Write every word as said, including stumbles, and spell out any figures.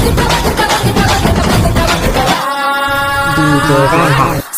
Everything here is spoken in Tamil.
ดีเจแป้ง